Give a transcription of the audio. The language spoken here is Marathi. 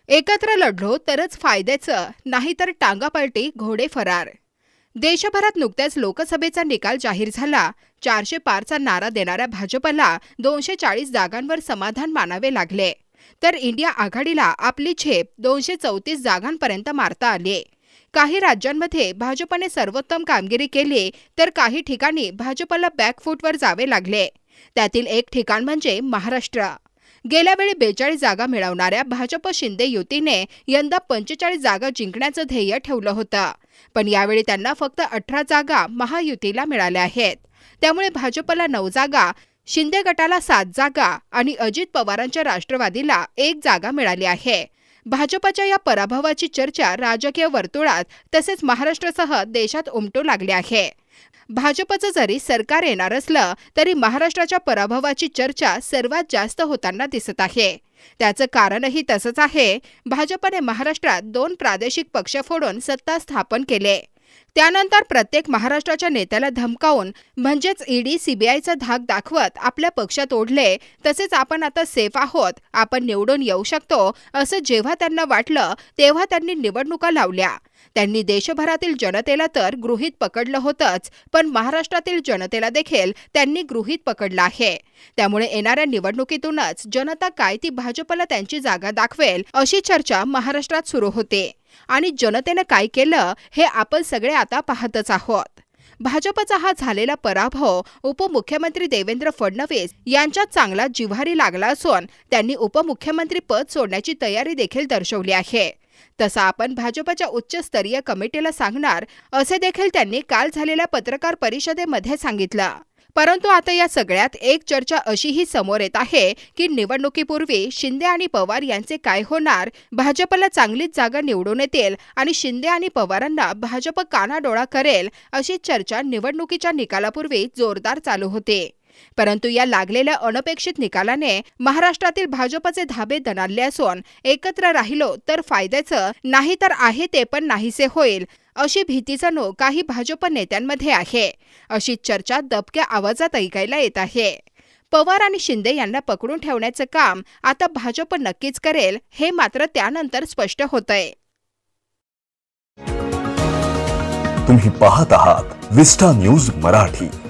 एकत्र लढलो तरच फायद्याचं, नाहीतर टांगापलटी घोडे फरार। देशभरात नुकत्याच लोकसभेचा निकाल जाहीर झाला। 400 पारचा नारा देणाऱ्या भाजपला 240 जागांवर समाधान मानावे लागले, तर इंडिया आघाडीला आपली झेप 234 जागांपर्यंत मारता आली। काही राज्यांमध्ये भाजपने सर्वोत्तम कामगिरी केली, तर काही ठिकाणी भाजपला बॅकफूटवर जावे लागले। त्यातील एक ठिकाण म्हणजे महाराष्ट्र। गेल्या वेळी 42 जागा मिळवणाऱ्या भाजप शिंदे युतीने यंदा 45 जागा जिंकण्याचं ध्येय ठेवलं होतं, पण यावेळी त्यांना फक्त 18 जागा महायुतीला मिळाल्या आहेत। त्यामुळे भाजपला 9 जागा, शिंदे गटाला 7 जागा आणि अजित पवारांच्या राष्ट्रवादीला 1 जागा मिळाली आहे। भाजपच्या या पराभवाची चर्चा राजकीय वर्तुळात तसेच महाराष्ट्रासह देशात उमटू लागली आहे। भाजपचं जरी सरकार येणार असलं तरी महाराष्ट्राच्या पराभवाची चर्चा सर्वात जास्त होताना दिसत आहे। त्याचं कारणही तसंच आहे। भाजपने महाराष्ट्रात 2 प्रादेशिक पक्ष फोडून सत्ता स्थापन केले। त्यानंतर प्रत्येक महाराष्ट्राच्या नेत्याला धमकावून म्हणजेच ईडी सीबीआयचा धाक दाखवत आपल्या पक्षात ओढले। तसेच आपण आता सेफ आहोत, आपण निवडून येऊ शकतो असं जेव्हा त्यांना वाटलं तेव्हा त्यांनी निवडणुका लावल्या। त्यांनी देशभरातील जनतेला तर गृहीत पकडलं होतंच, पण महाराष्ट्रातील जनतेला देखील त्यांनी गृहीत पकडलं आहे। त्यामुळे येणाऱ्या निवडणुकीतूनच जनता काय ती भाजपला त्यांची जागा दाखवेल अशी चर्चा महाराष्ट्रात सुरू होते। आणि जनतेने काय केलं हे आपण सगळे आता पाहतच आहोत। भाजपचा हा झालेला पराभव उपमुख्यमंत्री देवेंद्र फडणवीस यांच्या चांगला जिव्हारी लागला असून त्यांनी उपमुख्यमंत्री पद सोडण्याची तयारी देखील दर्शवली आहे। तसं आपण भाजपच्या उच्चस्तरीय कमिटीला सांगणार असे देखील त्यांनी काल झालेल्या पत्रकार परिषदेमध्ये सांगितलं। परंतु आता या सगळ्यात एक चर्चा अशीही समोर येत आहे की निवडणुकीपूर्वी शिंदे आणि पवार यांचे काय होणार। भाजपला चांगलीच जागा निवडून येतील आणि शिंदे आणि पवारांना भाजप कानाडोळा करेल अशी चर्चा निवडणुकीच्या निकालापूर्वी जोरदार चालू होते। परंतु या लागलेल्या अनपेक्षित निकालाने महाराष्ट्रातील भाजपचे धाबे दणाणले असून एकत्र राहिलो तर फायद्याचं, नाही तर आहे ते पण नाहीसे होईल अशी भीतीचं नो काही भाजप नेत्यांमध्ये आहे। अशी चर्चा दबक्या आवाजात ऐकायला येत आहे। पवार आणि शिंदे यांना पकडून ठेवण्याचं काम आता भाजप नक्कीच करेल हे मात्र त्यानंतर स्पष्ट होतंय। तुम्ही पाहत आहात विस्टा न्यूज मराठी।